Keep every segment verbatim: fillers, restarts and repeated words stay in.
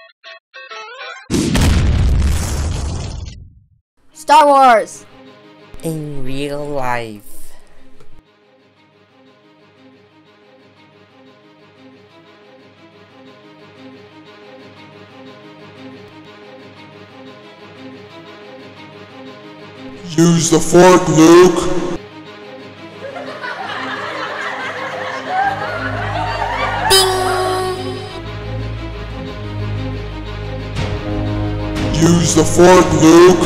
Star Wars! In real life. Use the fork, Luke! Use the fork, Luke!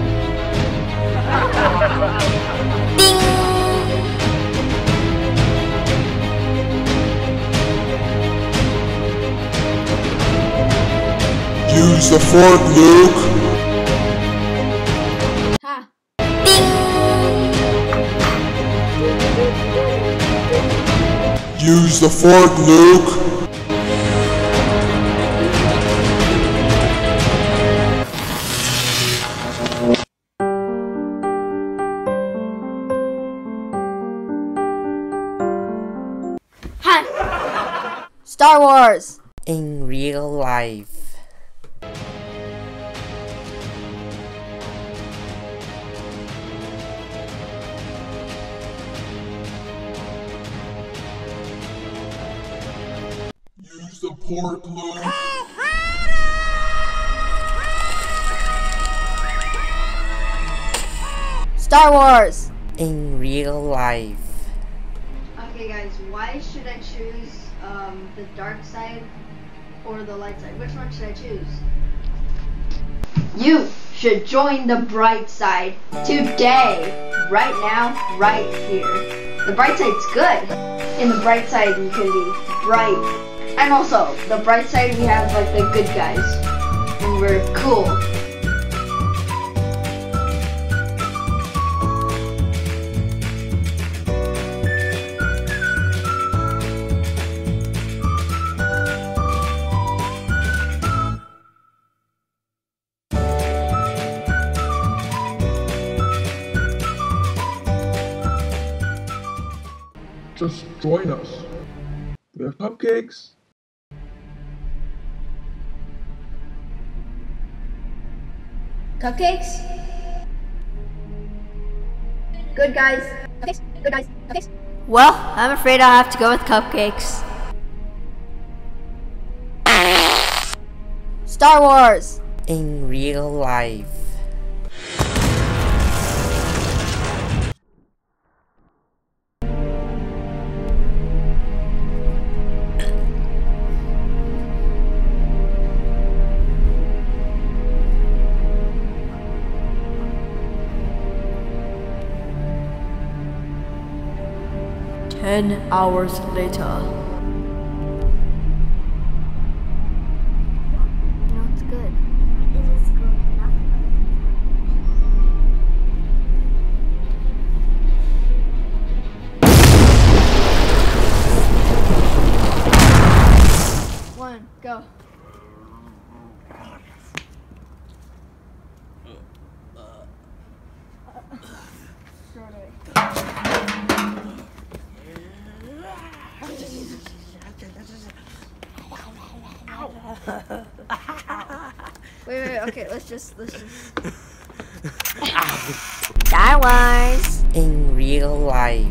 Use the fork, Luke! Ha! Use the fork, Luke! Ha! Star Wars! In real life. Use the pork, Luke! Star Wars! In real life. Okay guys, why should I choose um, the dark side or the light side? Which one should I choose? You should join the bright side today, right now, right here. The bright side's good. In the bright side you can be bright. And also, the bright side we have like the good guys. And we're cool. Just join us. We have cupcakes. Cupcakes? Good guys. Cupcakes? Good guys. Cupcakes? Well, I'm afraid I'll have to go with cupcakes. Star Wars! In real life. Ten hours later. No, it's good. It is good. One, go. Wait, wait, okay, let's just, let's just. Star Wars. In real life.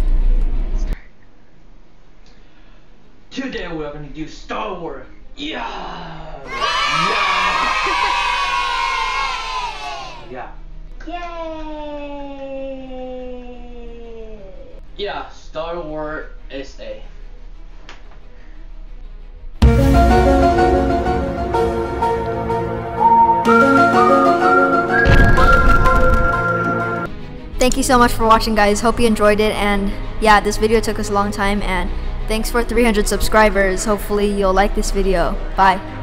Today we're gonna do Star Wars. Yeah. Yeah. Yay! Yeah. Star Wars S A. Thank you so much for watching, guys. Hope you enjoyed it. And yeah, this video took us a long time, and thanks for three hundred subscribers. Hopefully you'll like this video. Bye.